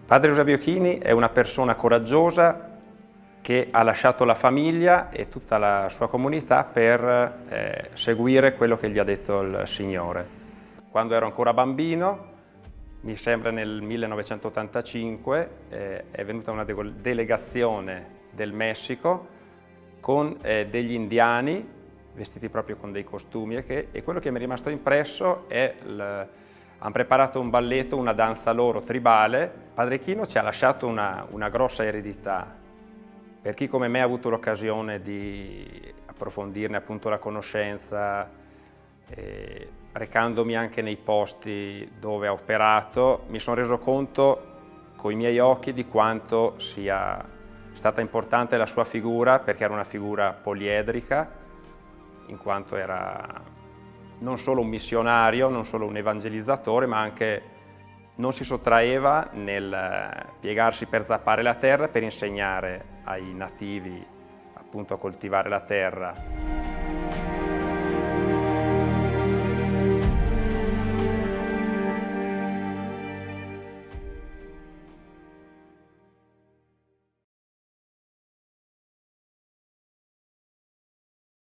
Padre Eusebio Chini è una persona coraggiosa che ha lasciato la famiglia e tutta la sua comunità per seguire quello che gli ha detto il Signore. Quando ero ancora bambino, mi sembra nel 1985, è venuta una delegazione del Messico con degli indiani vestiti proprio con dei costumi e quello che mi è rimasto impresso è hanno preparato un balletto, una danza loro tribale. Padre Chino ci ha lasciato una grossa eredità. Per chi come me ha avuto l'occasione di approfondirne appunto la conoscenza, recandomi anche nei posti dove ha operato, mi sono reso conto con i miei occhi di quanto sia stata importante la sua figura, perché era una figura poliedrica, in quanto era non solo un missionario, non solo un evangelizzatore, ma anche non si sottraeva nel piegarsi per zappare la terra, per insegnare ai nativi appunto a coltivare la terra.